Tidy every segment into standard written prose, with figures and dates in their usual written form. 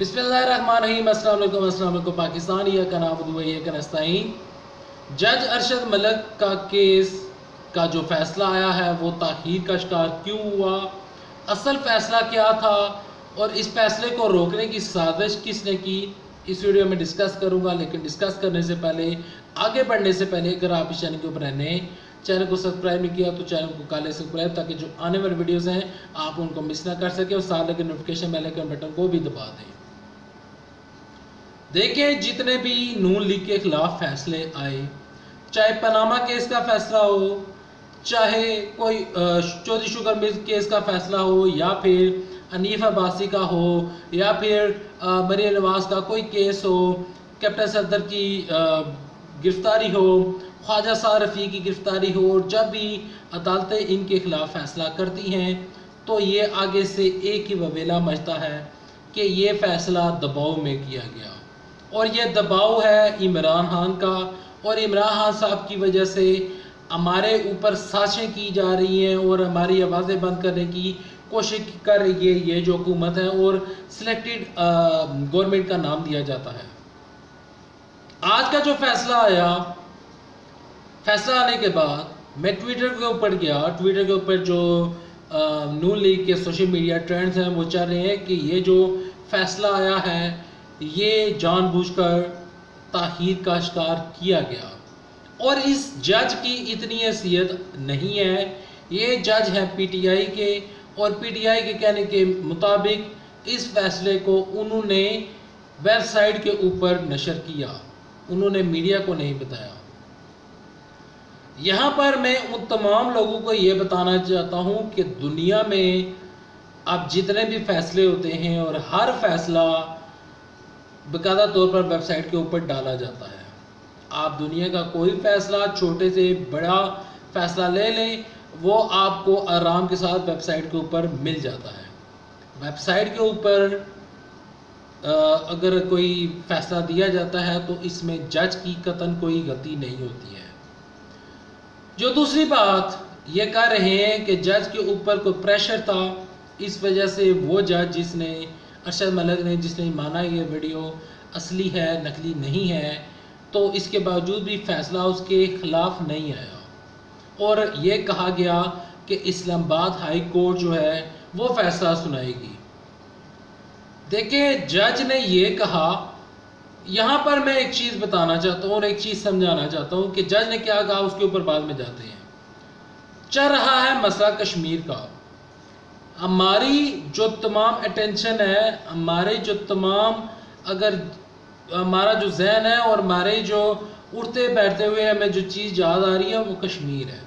बिस्मिल्लाहिर्रहमानिर्रहीम। अस्सलाम वालेकुम पाकिस्तान या का नाम का नस्ताइन। जज अरशद मलिक का केस का जो फैसला आया है वो ताख़ीर का शिकार क्यों हुआ, असल फैसला क्या था और इस फैसले को रोकने की साजिश किसने की, इस वीडियो में डिस्कस करूंगा। लेकिन डिस्कस करने से पहले, आगे बढ़ने से पहले, अगर आप इस चैनल के ऊपर नए, चैनल को सब्सक्राइब नहीं किया तो चैनल को काले सब्सक्राइब, ताकि जो आने वाले वीडियोस हैं आप उनको मिस ना कर सके और साथ लगे नोटिफिकेशन बेल आइकन बटन को भी दबा दें। देखिए, जितने भी नून लीग के खिलाफ फैसले आए, चाहे पनामा केस का फैसला हो, चाहे कोई चौधरी शुगर मिल केस का फैसला हो, या फिर हनीफ अब्बासी का हो, या फिर मरियम नवाज का कोई केस हो, कैप्टन सदर की गिरफ्तारी हो, ख्वाजा साद रफ़ी की गिरफ्तारी हो, जब भी अदालतें इनके खिलाफ फैसला करती हैं तो ये आगे से एक ही ववेला मचता है कि ये फैसला दबाव में किया गया, और ये दबाव है इमरान खान का, और इमरान खान साहब की वजह से हमारे ऊपर साजिशें की जा रही हैं और हमारी आवाज़ें बंद करने की कोशिश कर रही है ये जो हुकूमत है, और सिलेक्टेड गवर्नमेंट का नाम दिया जाता है। आज का जो फैसला आया, फैसला आने के बाद मैं ट्विटर के ऊपर गया। ट्विटर के ऊपर जो नून लीग के सोशल मीडिया ट्रेंड्स हैं वो चल रहे हैं कि ये जो फैसला आया है ये जानबूझकर ताख़ीर का शिकार किया गया, और इस जज की इतनी हैसियत नहीं है। ये जज है पीटीआई के, और पीटीआई के कहने के मुताबिक इस फैसले को उन्होंने वेबसाइट के ऊपर नशर किया, उन्होंने मीडिया को नहीं बताया। यहाँ पर मैं उन तमाम लोगों को ये बताना चाहता हूँ कि दुनिया में अब जितने भी फैसले होते हैं और हर फैसला बाकायदा तौर पर वेबसाइट के ऊपर डाला जाता है। आप दुनिया का कोई फैसला, छोटे से बड़ा फैसला ले लें, वो आपको आराम के साथ वेबसाइट के ऊपर मिल जाता है। वेबसाइट के ऊपर अगर कोई फैसला दिया जाता है तो इसमें जज की कतन कोई गलती नहीं होती है। जो दूसरी बात ये कह रहे हैं कि जज के ऊपर कोई प्रेशर था, इस वजह से वो जज जिसने अरशद मलिक ने जिसने माना ये वीडियो असली है, नकली नहीं है, तो इसके बावजूद भी फैसला उसके खिलाफ नहीं आया, और ये कहा गया कि इस्लामाबाद हाई कोर्ट जो है वो फैसला सुनाएगी। देखिए, जज ने ये कहा, यहाँ पर मैं एक चीज़ बताना चाहता हूँ और एक चीज़ समझाना चाहता हूँ कि जज ने क्या कहा, उसके ऊपर बाद में जाते हैं। चल रहा है मसला कश्मीर का, हमारी जो तमाम अटेंशन है, हमारे जो तमाम, अगर हमारा जो जहन है और हमारे जो उठते बैठते हुए हमें जो चीज़ याद आ रही है वो कश्मीर है।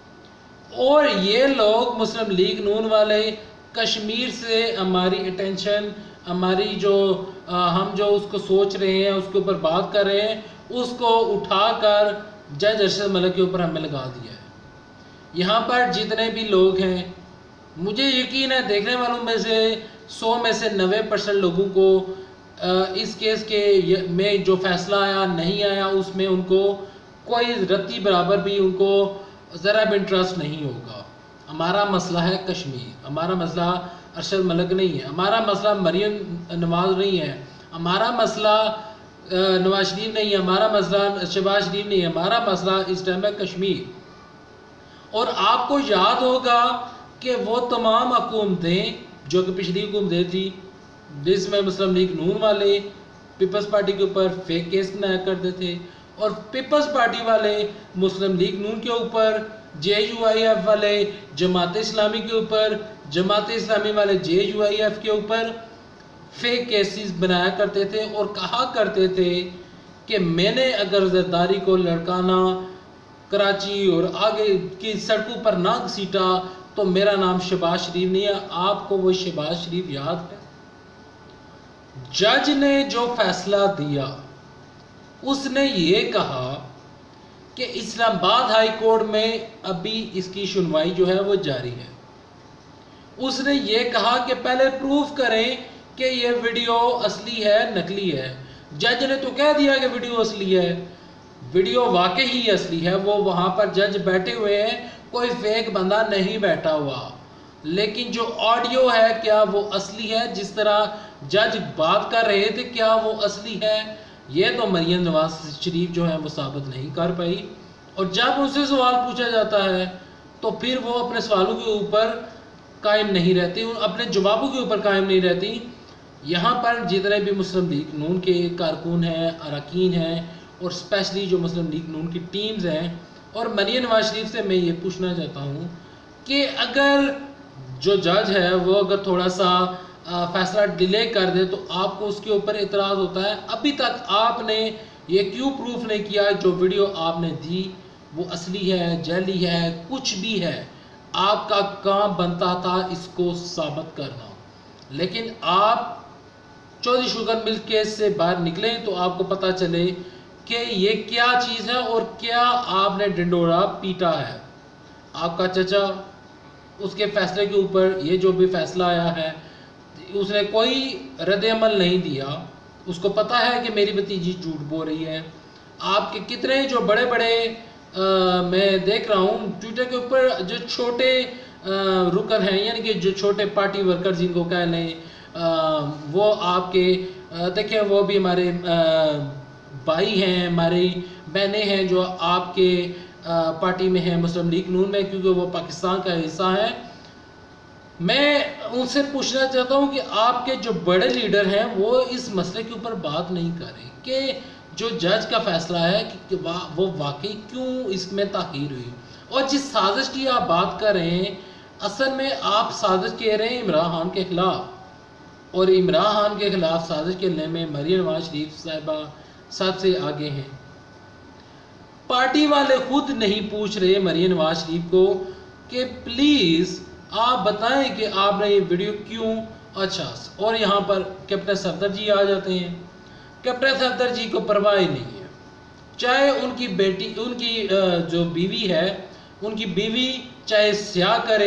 और ये लोग मुस्लिम लीग नून वाले कश्मीर से हमारी अटेंशन, हमारी जो हम जो उसको सोच रहे हैं, उसके ऊपर बात कर रहे हैं, उसको उठाकर जज अरशद मलिक के ऊपर हमें लगा दिया है। यहाँ पर जितने भी लोग हैं, मुझे यकीन है देखने वालों में से 100 में से 90% लोगों को इस केस के में जो फैसला आया नहीं आया उसमें उनको कोई रत्ती बराबर भी उनको ज़रा भी इंटरेस्ट नहीं होगा। हमारा मसला है कश्मीर, हमारा मसला अरशद मलिक नहीं है, हमारा मसला मरियम नवाज नहीं है, हमारा मसला नवाज शरीफ नहीं है, हमारा मसला शहबाज शरीफ नहीं है, हमारा मसला इस टाइम है कश्मीर। और आपको याद होगा कि वो तमाम हुकूमतें जो कि पिछली हुकूमतें थी, जिसमें मुस्लिम लीग नून वाले पीपल्स पार्टी के ऊपर फेक केस बनाया करते थे, और पीपल्स पार्टी वाले मुस्लिम लीग नून के ऊपर, JUIF वाले जमात इस्लामी के ऊपर, जमात इस्लामी वाले JUIF के ऊपर फेक केसेस बनाया करते थे और कहा करते थे कि मैंने अगर जरदारी को लड़काना कराची और आगे की सड़कों पर ना घसीटा तो मेरा नाम शहबाज शरीफ नहीं है। आपको वो शहबाज शरीफ याद है? जज ने जो फैसला दिया उसने ये कहा कि इस्लामाबाद हाई कोर्ट में अभी इसकी सुनवाई जो है वो जारी है। उसने ये कहा कि पहले प्रूफ करें कि ये वीडियो असली है नकली है। जज ने तो कह दिया कि वीडियो असली है, वीडियो वाकई ही असली है, वो वहाँ पर जज बैठे हुए हैं, कोई फेक बंदा नहीं बैठा हुआ। लेकिन जो ऑडियो है क्या वो असली है? जिस तरह जज बात कर रहे थे क्या वो असली है, ये तो मरियम नवाज शरीफ जो है वो साबित नहीं कर पाई। और जब उनसे सवाल पूछा जाता है तो फिर वो अपने सवालों के ऊपर कायम नहीं रहती, अपने जवाबों के ऊपर कायम नहीं रहती। यहाँ पर जितने भी मुस्लिम लीग नून के कारकुन हैं, अरकान हैं, और स्पेशली जो मुस्लिम लीग नून की टीम्स हैं, और मरियम नवाज शरीफ से मैं ये पूछना चाहता हूँ कि अगर जो जज है वो अगर थोड़ा सा फैसला डिले कर दे तो आपको उसके ऊपर इतराज़ होता है। अभी तक आपने ये क्यों प्रूफ नहीं किया जो वीडियो आपने दी वो असली है, जाली है, कुछ भी है। आपका काम बनता था इसको साबित करना, लेकिन आप चौधरी शुगर मिल केस से बाहर निकले तो आपको पता चले कि ये क्या चीज़ है और क्या आपने डिंडोरा पीटा है। आपका चचा उसके फैसले के ऊपर, ये जो भी फैसला आया है, उसने कोई रद्द अमल नहीं दिया। उसको पता है कि मेरी भतीजी झूठ बोल रही है। आपके कितने जो बड़े बड़े मैं देख रहा हूँ ट्विटर के ऊपर जो छोटे रुकन हैं, यानी कि जो छोटे पार्टी वर्कर जिनको कह लें, वो आपके देखिए वो भी हमारे भाई हैं, हमारी बहनें हैं जो आपके पार्टी में हैं, मुस्लिम लीग नून में, क्योंकि वो पाकिस्तान का हिस्सा है। मैं उनसे पूछना चाहता हूँ कि आपके जो बड़े लीडर हैं वो इस मसले के ऊपर बात नहीं करें कि जो जज का फैसला है कि वो वाकई क्यों इसमें ताख़ीर हुई। और जिस साजिश की आप बात कर रहे हैं, असल में आप साजिश कह रहे हैं इमरान खान के ख़िलाफ़, और इमरान खान के ख़िलाफ़ साजिश करने में मरियम नवाज शरीफ साहिबा सबसे आगे हैं। पार्टी वाले खुद नहीं पूछ रहे मरियम नवाज शरीफ को कि प्लीज़ आप बताएं कि आपने ये वीडियो क्यों। अच्छा, और यहाँ पर कैप्टन सफदर जी आ जाते हैं। कैप्टन सफदर जी को परवाह ही नहीं है, चाहे उनकी बेटी, उनकी जो बीवी है, उनकी बीवी चाहे स्याह करे,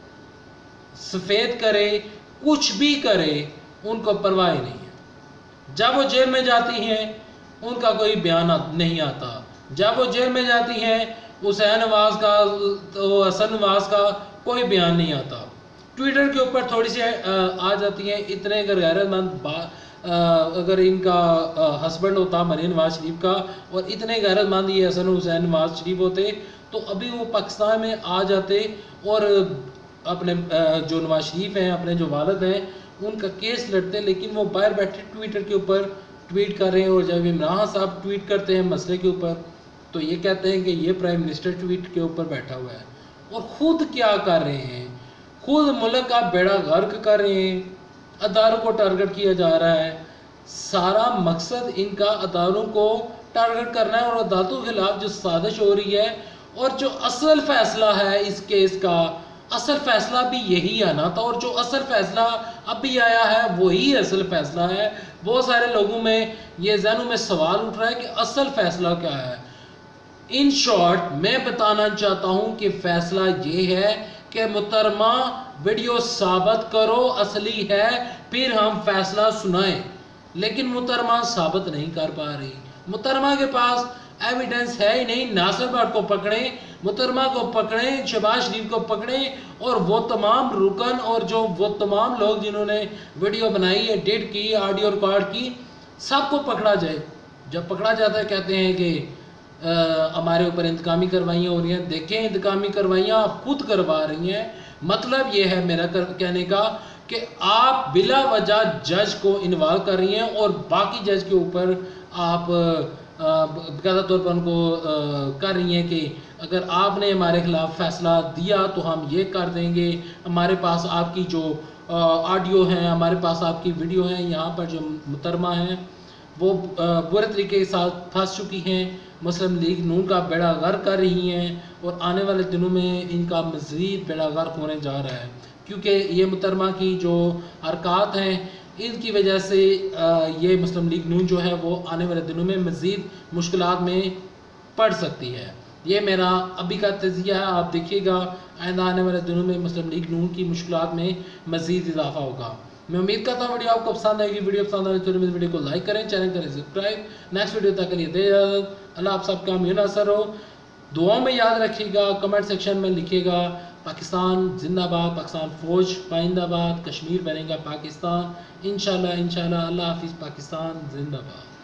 सफ़ेद करे, कुछ भी करे, उनको परवाह नहीं है। जब वो जेल में जाती हैं उनका कोई बयान नहीं आता। जब वो जेल में जाती हैं हुसैन नवाज का, तो हसन नवाज का कोई बयान नहीं आता। ट्विटर के ऊपर थोड़ी सी आ जाती हैं। इतने अगर गैरतमंद अगर इनका हस्बैंड होता मरियम नवाज शरीफ का, और इतने गैरतमंद ये हसन हुसैन नवाज शरीफ होते, तो अभी वो पाकिस्तान में आ जाते और अपने जो नवाज शरीफ हैं, अपने जो वालिद हैं, उनका केस लड़ते। लेकिन वो बाहर बैठे ट्विटर के ऊपर ट्वीट कर रहे हैं, और जब इमरान साहब ट्वीट करते हैं मसले के ऊपर तो ये कहते हैं कि ये प्राइम मिनिस्टर ट्वीट के ऊपर बैठा हुआ है। और ख़ुद क्या कर रहे हैं, खुद मुल्क का बेड़ा गर्क कर रहे हैं। अदारों को टारगेट किया जा रहा है। सारा मकसद इनका अदारों को टारगेट करना है, और अदालतों के खिलाफ जो साजिश हो रही है, और जो असल फैसला है इस केस का, असल फैसला भी यही आना था, और जो असल फैसला अभी आया है वही असल फैसला है। बहुत सारे लोगों में ये जहनों में सवाल उठ रहा है कि असल फैसला क्या है। इन शॉर्ट मैं बताना चाहता हूँ कि फैसला ये है कि मुहतरमा वीडियो साबित करो असली है, फिर हम फैसला सुनाएं। लेकिन मुहतरमा साबित नहीं कर पा रही। मुहतरमा के पास एविडेंस है ही नहीं। नासिर भट्ट को पकड़ें, मुहतरमा को पकड़ें, शहबाज शरीफ को पकड़ें, और वो तमाम रुकन और जो वो तमाम लोग जिन्होंने वीडियो बनाई, एडिट की, ऑडियो रिकॉर्ड की, सबको पकड़ा जाए। जब पकड़ा जाता है कहते हैं कि हमारे ऊपर इंतकामी कार्रवाइयाँ हो रही हैं। देखें, इंतकामी कार्रवाइयाँ आप खुद करवा रही हैं। मतलब ये है मेरा कहने का कि आप बिला वजह जज को इन्वॉल्व कर रही हैं, और बाकी जज के ऊपर आप बाकायदा तौर पर उनको कर रही हैं कि अगर आपने हमारे खिलाफ फैसला दिया तो हम ये कर देंगे। हमारे पास आपकी जो ऑडियो हैं, हमारे पास आपकी वीडियो हैं। यहाँ पर जो मुहतरमा हैं वो बुरे तरीके के साथ फंस चुकी हैं, मुस्लिम लीग नून का बेड़ा गर्क कर रही हैं, और आने वाले दिनों में इनका मज़ीद बेड़ा गर्क होने जा रहा है, क्योंकि ये मुहतरमा की जो हरकत हैं इनकी वजह से ये मुस्लिम लीग नून जो है वो आने वाले दिनों में मज़ीद मुश्किलात में पड़ सकती है। ये मेरा अभी का तज़किया है। आप देखिएगा आइंदा आने वाले दिनों में मुस्लिम लीग नून की मुश्किलात में मज़ीद इजाफा होगा। मैं उम्मीद करता हूँ वीडियो आपको पसंद आएगी। वीडियो पसंद आए तो मेरे वीडियो को लाइक करें, चैनल करें सब्सक्राइब। नेक्स्ट वीडियो तक के लिए दे इजाज़त। अल्लाह आप सबका मीना असर हो। दुआओं में याद रखिएगा, कमेंट सेक्शन में लिखिएगा। पाकिस्तान जिंदाबाद, पाकिस्तान फ़ौज पाइंदाबाद, कश्मीर बनेगा पाकिस्तान इंशाल्लाह इंशाल्लाह। अल्लाह हाफिज़, पाकिस्तान जिंदाबाद।